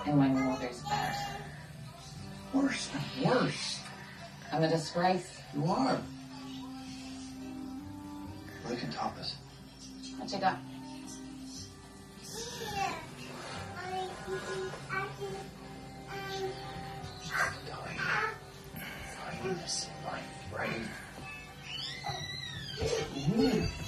in my mother's bed. Worse and worse. I'm a disgrace. You are. Well, I can top it. What you got? Kindness in my brain.